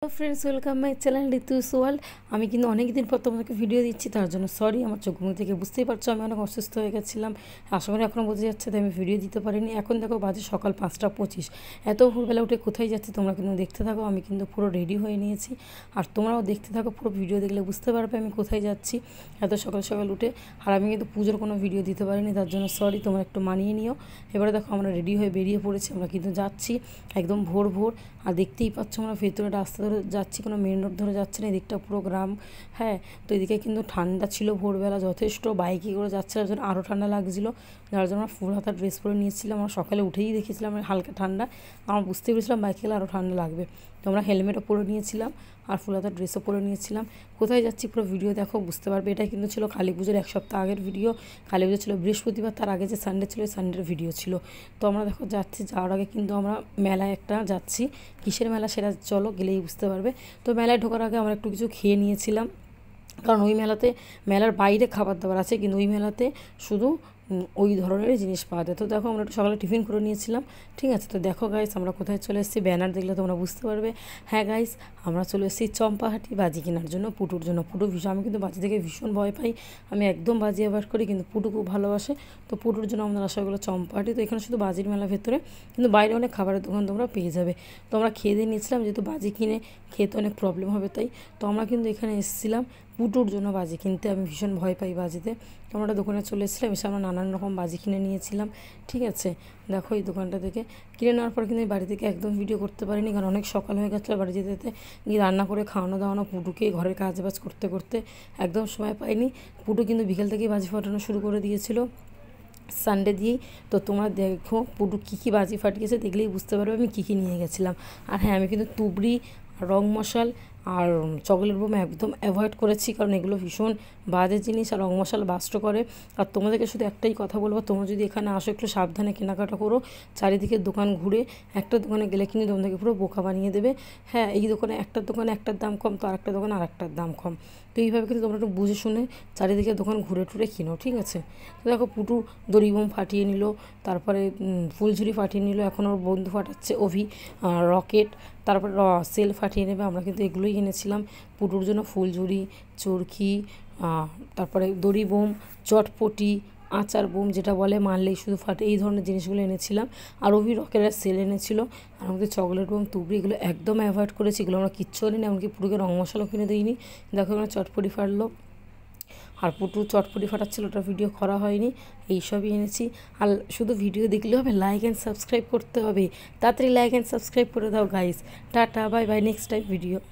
Friends welcome my channel Ritu's world. আমি কিন্তু অনেক দিন পর তোমাদেরকে ভিডিও দিচ্ছি, তার জন্য সরি। আমার চোখ মুখ থেকে বুঝতেই পারছো আমি অনেক অসুস্থ হয়ে গেছিলাম। আশা করি এখনও বোঝা যাচ্ছে তাই আমি ভিডিও দিতে পারিনি। এখন দেখো বাজে সকাল 5টা 25। এত ভোরবেলা উঠে কোথায় যাচ্ছি তোমরা কিন্তু দেখতে থাকো। আমি কিন্তু পুরো রেডি হয়ে নিয়েছি, আর তোমরাও দেখতে থাকো। পুরো ভিডিও দেখলে বুঝতে পারবে আমি কোথায় যাচ্ছি এত সকাল সকাল উঠে। আর আমি কিন্তু পুজোর কোনো ভিডিও দিতে পারিনি, তার জন্য সরি, তোমরা একটু মানিয়ে নিও। এবারে দেখো আমরা রেডি হয়ে বেরিয়ে পড়েছি, আমরা কিন্তু যাচ্ছি একদম ভোর ভোর। আর দেখতেই পাচ্ছ আমরা ভেতরে রাস্তা ধরে যাচ্ছি, কোনো মেন রোড ধরে যাচ্ছে না, এদিকটা পুরো গ্রাম। হ্যাঁ, তো এদিকে কিন্তু ঠান্ডা ছিল ভোরবেলা যথেষ্ট, বাইকে করে যাচ্ছে তার জন্য আরও ঠান্ডা লাগছিলো, যার জন্য আমরা ফুল হাতা ড্রেস পরে নিয়েছিলাম। আমরা সকালে উঠেই দেখেছিলাম হালকা ঠান্ডা, আমরা বুঝতে পেরেছিলাম বাইকে গেলে আরও ঠান্ডা লাগবে। তো আমরা হেলমেটও পরে নিয়েছিলাম আর ফুল হাতা ড্রেসও পরে নিয়েছিলাম। কোথায় যাচ্ছি পুরো ভিডিও দেখো, বুঝতে পারবে। এটা কিন্তু ছিল কালী পুজোর 1 সপ্তাহ আগের ভিডিও। কালী পুজো ছিল বৃহস্পতিবার, তার আগে যে সানডে ছিল ওই সানডের ভিডিও ছিল। তো আমরা দেখো যাচ্ছি, যাওয়ার আগে কিন্তু আমরা মেলায় একটা যাচ্ছি। কিসের মেলা সেটা চলো গেলেই বুঝতে পারবে। তো মেলায় ঢোকার আগে আমরা একটু কিছু খেয়ে নিয়েছিলাম, কারণ ওই মেলাতে মেলার বাইরে খাবার দাবার আছে, কিন্তু ওই মেলাতে শুধু ওই ধরনেরই জিনিস পাওয়া যায়। তো দেখো আমরা একটু সকালে টিফিন করে নিয়েছিলাম, ঠিক আছে। তো দেখো গাইস আমরা কোথায় চলে এসেছি, ব্যানার দেখলে তোমরা বুঝতে পারবে। হ্যাঁ গাইস, আমরা চলে এসেছি চম্পাহাটি বাজি কেনার জন্য, পুটুর জন্য। পুটু ভীষণ, আমি কিন্তু বাজি থেকে ভীষণ ভয় পাই, আমি একদম বাজি অ্যাভয়েড করি, কিন্তু পুটু খুব ভালোবাসে। তো পুটুর জন্য আমাদের আসা হলো চম্পাহাটি। তো এখানে শুধু বাজির মেলা ভেতরে, কিন্তু বাইরে অনেক খাবারের দোকান তোমরা পেয়ে যাবে। তো আমরা খেয়ে দিয়ে নিয়েছিলাম, যেহেতু বাজি কিনে খেতে অনেক প্রবলেম হবে তাই। তো আমরা কিন্তু এখানে এসেছিলাম পুটুর জন্য বাজি কিনতে, আমি ভীষণ ভয় পাই বাজিতে। তো আমরা দোকানে চলে এসেছিলাম, এসে আমরা নানান রকম বাজি কিনে নিয়েছিলাম, ঠিক আছে। দেখো এই দোকানটা থেকে কিনে নেওয়ার পর কিন্তু আমি বাড়ি থেকে একদম ভিডিও করতে পারিনি, কারণ অনেক সকাল হয়ে গেছিলো। বাড়ি যেতে যেতে গিয়ে রান্না করে খাওয়ানো দাওয়ানো পুটুকে, ঘরের কাজ বাজ করতে করতে একদম সময় পাইনি। পুটু কিন্তু বিকেল থেকেই বাজি ফাটানো শুরু করে দিয়েছিল সানডে দিয়েই। তো তোমরা দেখো পুটু কী কী বাজি ফাটিয়েছে, দেখলেই বুঝতে পারবে আমি কী কী নিয়ে গেছিলাম। আর হ্যাঁ, আমি কিন্তু তুবড়ি, রং মশাল আর চকলেট বোম একদম অ্যাভয়েড করেছি, কারণ এগুলো ভীষণ বাজে জিনিস আর রং মশাল বাস্ট করে। আর তোমাদেরকে শুধু একটাই কথা বলবো, তোমরা যদি এখানে আসো একটু সাবধানে কেনাকাটা করো। চারিদিকে দোকান ঘুরে, একটা দোকানে গেলে কিন্তু তোমাদেরকে পুরো বোকা বানিয়ে দেবে। হ্যাঁ, এই দোকানে একটার দাম কম, তো আরেকটা দোকানে আরেকটার দাম কম। তো এইভাবে কিন্তু তোমরা একটু বুঝে শুনে চারিদিকে দোকান ঘুরে টুরে কিনো, ঠিক আছে। তো দেখো পুটু দড়ি বোম ফাটিয়ে নিল, তারপরে ফুলঝুরি ফাটিয়ে নিল, এখন ওর বন্ধু ফাটাচ্ছে অভি রকেট, তারপরে সেল ফাটিয়ে নেবে। আমরা কিন্তু এগুলোই এনেছিলাম পুটুর জন্য, ফুলঝুরি, চরকি, তারপরে দড়ি বোম, চটপটি, আচার বোম যেটা বলে মারলেই শুধু ফাটে, এই ধরনের জিনিসগুলো এনেছিলাম। আর অভি রকেটের সেল এনেছিল। আর আমাদের চকলেট বোম, তুবড়ি এগুলো একদম অ্যাভয়েড করেছি, এগুলো আমরা কিচ্ছু আনিনি, এমনকি পুটুকে রং মশলাও কিনে দিইনি। দেখো এখানে চটপটি ফাটলো, আর পুটু চটপটি ফাটাচ্ছিল, ওটা ভিডিও করা হয়নি। এইসবই এনেছি। আর শুধু ভিডিও দেখলে হবে, লাইক অ্যান্ড সাবস্ক্রাইব করতে হবে। তাড়াতাড়ি লাইক অ্যান্ড সাবস্ক্রাইব করে দাও guys. Tata, bye bye, next time video.